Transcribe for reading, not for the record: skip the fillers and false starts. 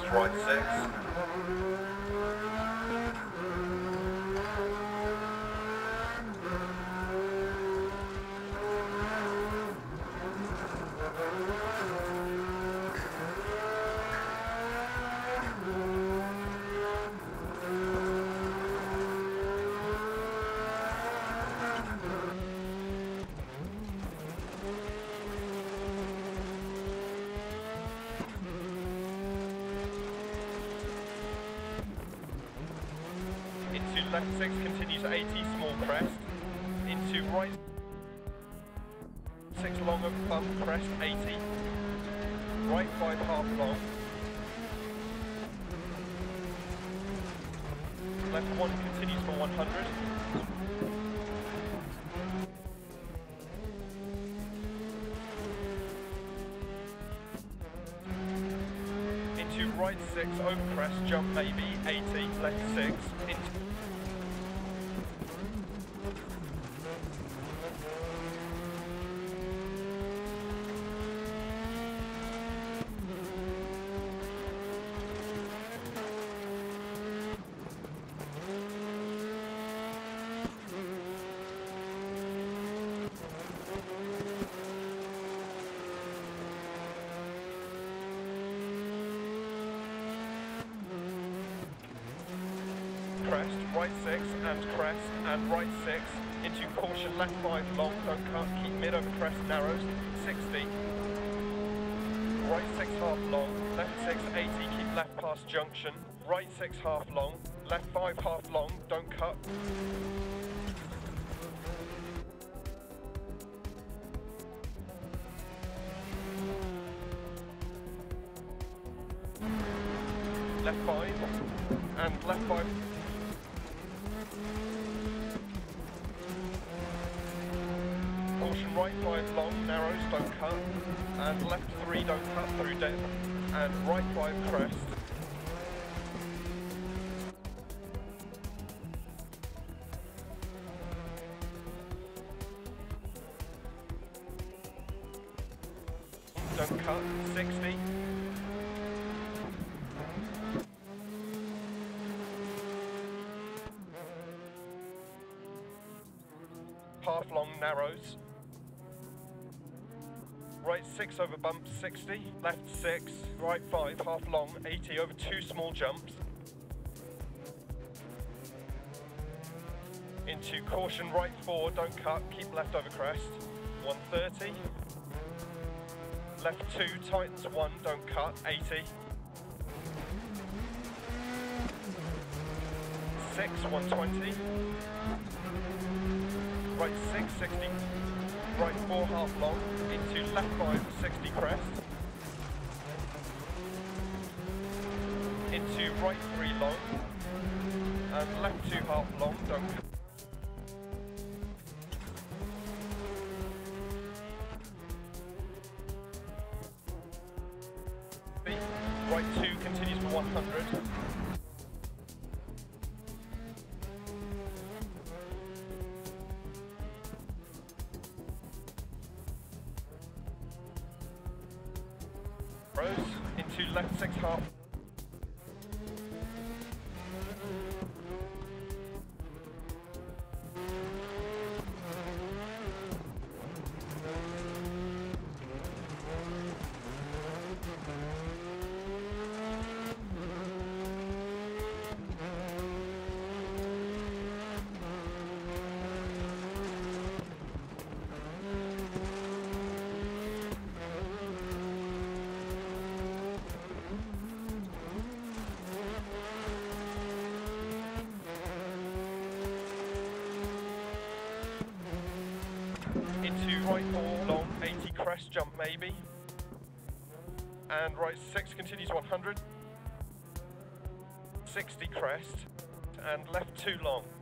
right 6. Into left 6, continues 80, small crest. Into right 6, long over bump, crest 80. Right 5, half long. Left 1, continues for 100. Into right 6, over crest, jump maybe, 80, left 6, into crest, right 6 and crest and right 6 into caution, left 5 long, don't cut, keep mid over crest, narrows, 60. Right 6 half long, left 6 80, keep left past junction, right 6 half long, left 5 half long, don't cut. Left 5 and left 5. Caution, right 5 long, narrows, don't cut, and left 3 don't cut through depth, and right 5 crest. Don't cut, 60. Half long, narrows. Right 6 over bump, 60, left 6, right 5, half long, 80 over 2 small jumps. Into caution, right 4, don't cut, keep left over crest, 130. Left 2, tightens 1, don't cut, 80. 6, 120. Right 6, 60. Right 4, half long, into left 5, 60 crest. Into right 3 long, and left 2 half long, don't cut. Right 2 continues for 100. Into left 6 half. Into right 4, long, 80 crest, jump maybe. And right 6 continues 100. 60 crest, and left 2 long.